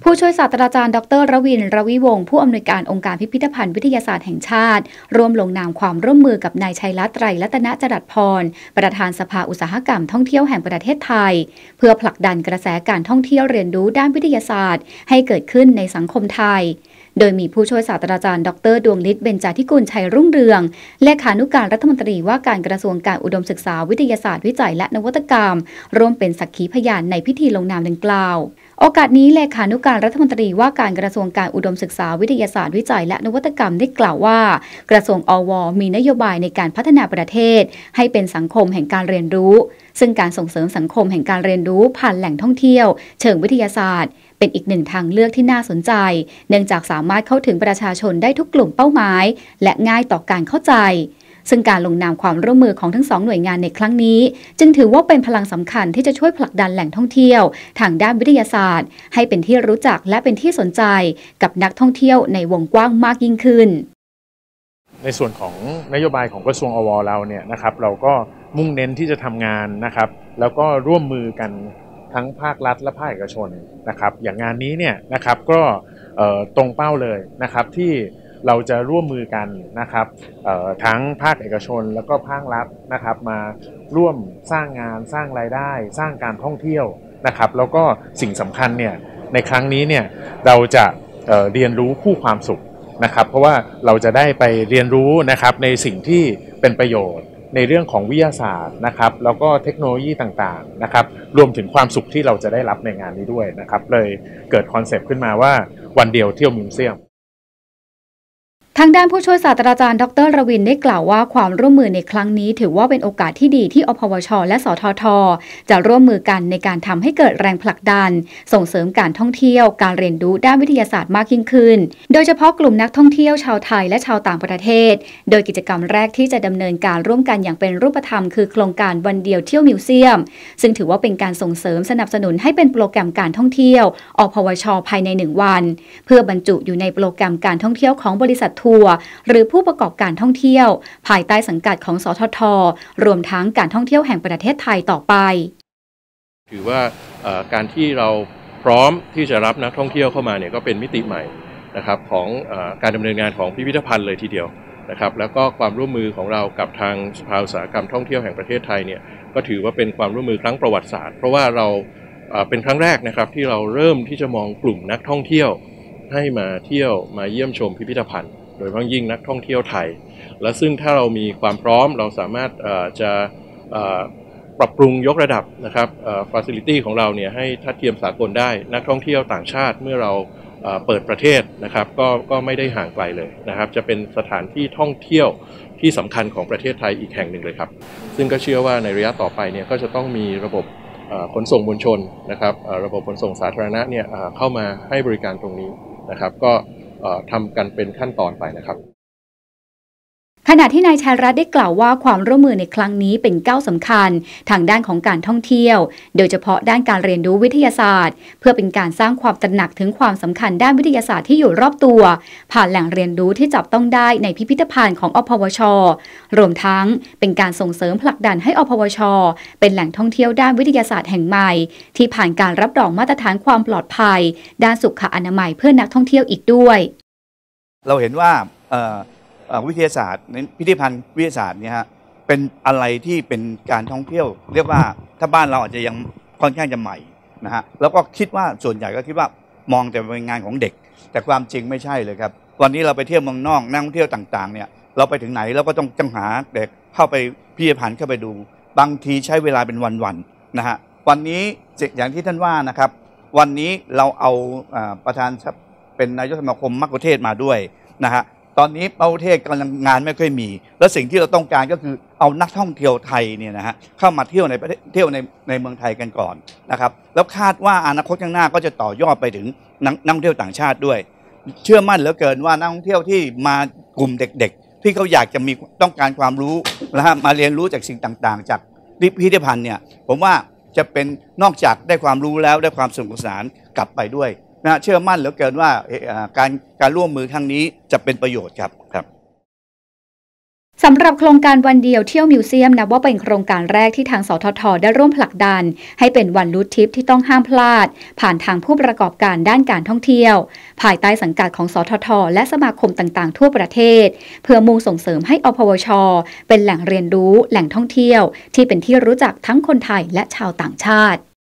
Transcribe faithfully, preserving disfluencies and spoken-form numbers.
ผู้ช่วยศาสตราจารย์ดรรวินทร์ รวิวงศ์ผู้อำนวยการองค์การพิพิธภัณฑ์วิทยาศาสตร์แห่งชาติร่วมลงนามความร่วมมือกับนายชัยรัตน์ ไตรรัตนจรัสพรประธานสภาอุตสาหกรรมท่องเที่ยวแห่งประเทศไทยเพื่อผลักดันกระแสการท่องเที่ยวเรียนรู้ด้านวิทยาศาสตร์ให้เกิดขึ้นในสังคมไทยโดยมีผู้ช่วยศาสตราจารย์ดรดวงฤทธิ์เบญจาธิกุลชัยรุ่งเรืองเลขานุการรัฐมนตรีว่าการกระทรวงการอุดมศึกษาวิทยาศาสตร์วิจัยและนวัตกรรมร่วมเป็นสักขีพยานในพิธีลงนามดังกล่าวโอกาสนี้เลขานุการรัฐมนตรีว่าการกระทรวงการอุดมศึกษาวิทยาศาสตร์วิจัยและนวัตกรรมได้กล่าวว่ากระทรวงอวมีนโยบายในการพัฒนาประเทศให้เป็นสังคมแห่งการเรียนรู้ซึ่งการส่งเสริมสังคมแห่งการเรียนรู้ผ่านแหล่งท่องเที่ยวเชิงวิทยาศาสตร์เป็นอีกหนึ่งทางเลือกที่น่าสนใจเนื่องจากสามารถเข้าถึงประชาชนได้ทุกกลุ่มเป้าหมายและง่ายต่อการเข้าใจซึ่งการลงนามความร่วมมือของทั้งสองหน่วยงานในครั้งนี้จึงถือว่าเป็นพลังสำคัญที่จะช่วยผลักดันแหล่งท่องเที่ยวทางด้านวิทยาศาสตร์ให้เป็นที่รู้จักและเป็นที่สนใจกับนักท่องเที่ยวในวงกว้างมากยิ่งขึ้นในส่วนของนโยบายของกระทรวงอวเราเนี่ยนะครับเราก็มุ่งเน้นที่จะทำงานนะครับแล้วก็ร่วมมือกันทั้งภาครัฐและภาคเอกชนนะครับอย่างงานนี้เนี่ยนะครับก็ตรงเป้าเลยนะครับที่เราจะร่วมมือกันนะครับทั้งภาคเอกชนแล้วก็ภาครัฐนะครับมาร่วมสร้างงานสร้างรายได้สร้างการท่องเที่ยวนะครับแล้วก็สิ่งสำคัญเนี่ยในครั้งนี้เนี่ยเราจะเอ่อเรียนรู้คู่ความสุขนะครับเพราะว่าเราจะได้ไปเรียนรู้นะครับในสิ่งที่เป็นประโยชน์ในเรื่องของวิทยาศาสตร์นะครับแล้วก็เทคโนโลยีต่างๆนะครับรวมถึงความสุขที่เราจะได้รับในงานนี้ด้วยนะครับเลยเกิดคอนเซปต์ขึ้นมาว่าวันเดียวเที่ยวมิวเซียมทางด้านผู้ช่วยศาสตราจารย์ดรรวินทร์ได้กล่าวว่าความร่วมมือในครั้งนี้ถือว่าเป็นโอกาสที่ดีที่อพวชและสททจะร่วมมือกันในการทำให้เกิดแรงผลักดันส่งเสริมการท่องเที่ยวการเรียนรู้ด้านวิทยาศาสตร์มากยิ่งขึ้นโดยเฉพาะกลุ่มนักท่องเที่ยวชาวไทยและชาวต่างประเทศโดยกิจกรรมแรกที่จะดำเนินการร่วมกันอย่างเป็นรูปธรรมคือโครงการวันเดียวเที่ยวมิวเซียมซึ่งถือว่าเป็นการส่งเสริมสนับสนุนให้เป็นโปรแกรมการท่องเที่ยวอพวชภายในหนึ่งวันเพื่อบรรจุอยู่ในโปรแกรมการท่องเที่ยวของบริษัททัวร์หรือผู้ประกอบการท่องเที่ยวภายใต้สังกัดของสททรวมทั้งการท่องเที่ยวแห่งประเทศไทยต่อไปถือว่าการที่เราพร้อมที่จะรับนักท่องเที่ยวเข้ามาเนี่ยก็เป็นมิติใหม่นะครับของการดำเนินงานของพิพิธภัณฑ์เลยทีเดียวนะครับแล้วก็ความร่วมมือของเรากับทางสภาอุตสาหกรรมท่องเที่ยวแห่งประเทศไทยเนี่ยก็ถือว่าเป็นความร่วมมือครั้งประวัติศาสตร์เพราะว่าเราเป็นครั้งแรกนะครับที่เราเริ่มที่จะมองกลุ่มนักท่องเที่ยวให้มาเที่ยวมาเยี่ยมชมพิพิธภัณฑ์โดยเฉพาะยิ่งนักท่องเที่ยวไทยและซึ่งถ้าเรามีความพร้อมเราสามารถจะปรับปรุงยกระดับนะครับฟาซิลิตี้ของเราเนี่ยให้ทัดเทียมสากลได้นักท่องเที่ยวต่างชาติเมื่อเราเปิดประเทศนะครับก็ก็ไม่ได้ห่างไกลเลยนะครับจะเป็นสถานที่ท่องเที่ยวที่สำคัญของประเทศไทยอีกแห่งหนึ่งเลยครับซึ่งก็เชื่อว่าในระยะต่อไปเนี่ยก็จะต้องมีระบบขนส่งมวลชนนะครับระบบขนส่งสาธารณะเนี่ยเข้ามาให้บริการตรงนี้นะครับก็ทำกันเป็นขั้นตอนไปนะครับขณะที่นายชัยรัตน์ได้กล่าวว่าความร่วมมือในครั้งนี้เป็นก้าวสำคัญทางด้านของการท่องเที่ยวโดยเฉพาะด้านการเรียนรู้วิทยาศาสตร์เพื่อเป็นการสร้างความตระหนักถึงความสำคัญด้านวิทยาศาสตร์ที่อยู่รอบตัวผ่านแหล่งเรียนรู้ที่จับต้องได้ในพิพิธภัณฑ์ของอพวชรวมทั้งเป็นการส่งเสริมผลักดันให้อพวชเป็นแหล่งท่องเที่ยวด้านวิทยาศาสตร์แห่งใหม่ที่ผ่านการรับรองมาตรฐานความปลอดภัยด้านสุขอนามัยเพื่อนักท่องเที่ยวอีกด้วยเราเห็นว่าวิทยาศาสตร์ในพิพิธภัณฑ์วิทยาศาสตร์เนี่ยฮะเป็นอะไรที่เป็นการท่องเที่ยวเรียกว่าถ้าบ้านเราอาจจะยังค่อนข้างจะใหม่นะฮะแล้วก็คิดว่าส่วนใหญ่ก็คิดว่ามองแต่เป็นงานของเด็กแต่ความจริงไม่ใช่เลยครับวันนี้เราไปเที่ยวเมืองนอกนักท่องเที่ยวต่างๆเนี่ยเราไปถึงไหนเราก็ต้องจังหาเด็กเข้าไปพิพิธภัณฑ์เข้าไปดูบางทีใช้เวลาเป็นวันๆนะฮะวันนี้อย่างที่ท่านว่านะครับวันนี้เราเอาประธานเป็นนายกสมาคมมัคคุเทศก์มาด้วยนะฮะตอนนี้ประเทศกำลังงานไม่ค่อยมีและสิ่งที่เราต้องการก็คือเอานักท่องเที่ยวไทยเนี่ยนะฮะเข้ามาเที่ยวในประเทศเที่ยวในในเมืองไทยกันก่อนนะครับแล้วคาดว่าอนาคตข้างหน้าก็จะต่อยอดไปถึงนักท่องเที่ยวต่างชาติด้วยเชื่อมั่นเหลือเกินว่านักท่องเที่ยวที่มากลุ่มเด็กๆที่เขาอยากจะมีต้องการความรู้นะฮะมาเรียนรู้จากสิ่งต่างๆจากพิพิธภัณฑ์เนี่ยผมว่าจะเป็นนอกจากได้ความรู้แล้วได้ความสนุกสนานกลับไปด้วยนะเชื่อมั่นเหลือเกินว่าการการร่วมมือครั้งนี้จะเป็นประโยชน์ครับครับสสำหรับโครงการวันเดียวเที่ยวมิวเซียมนับว่าเป็นโครงการแรกที่ทางสทท.ได้ร่วมผลักดันให้เป็นวันรูททริปที่ต้องห้ามพลาดผ่านทางผู้ประกอบการด้านการท่องเที่ยวภายใต้สังกัดของสทท.และสมาคมต่างๆทั่วประเทศเพื่อมุ่งส่งเสริมให้อพวช.เป็นแหล่งเรียนรู้แหล่งท่องเที่ยวที่เป็นที่รู้จักทั้งคนไทยและชาวต่างชาติ